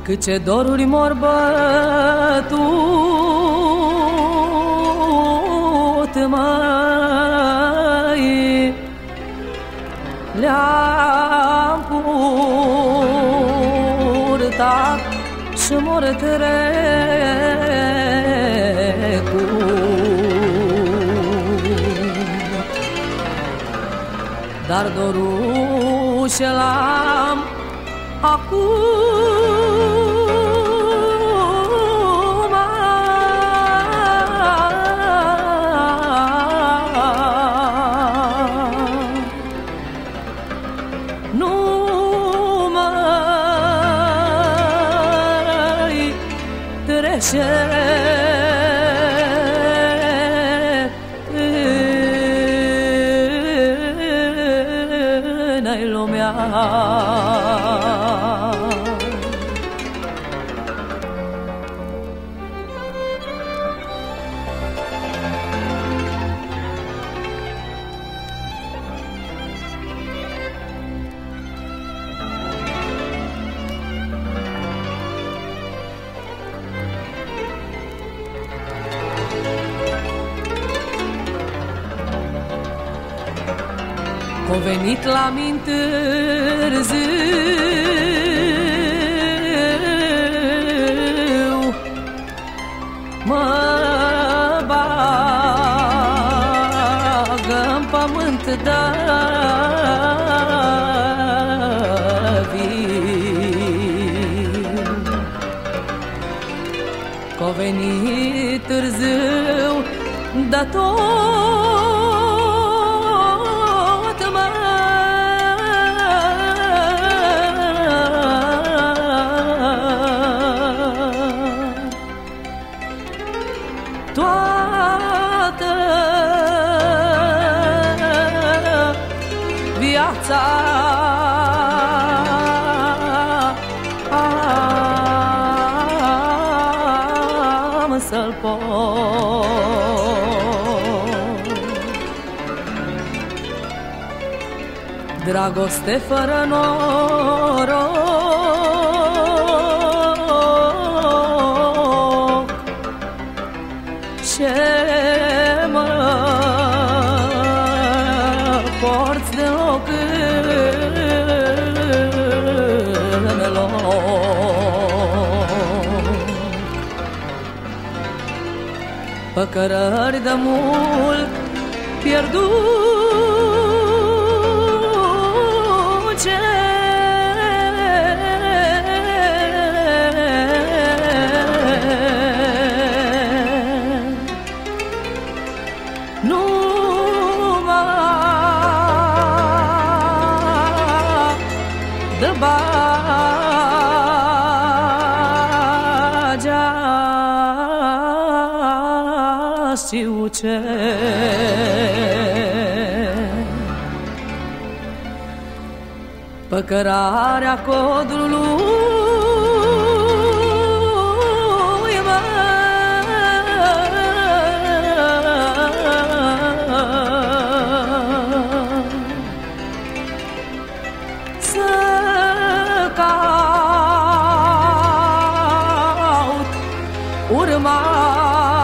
Cât ce doruri mor bătut, măi, le-am purtat și mor trecut. Dar dorul și l-am acum, nu mai trece în lumea. Că-o venit la mine târziu, mă bagă-n pământ de viu. Că-o venit târziu de tot, toată viața am să-l pot. Dragoste fără noroc, ce mă porți deloc în loc. Păcărări de mult pierdut, nu mai dă bagea, știu ce. Păcărarea codrului, să caut urma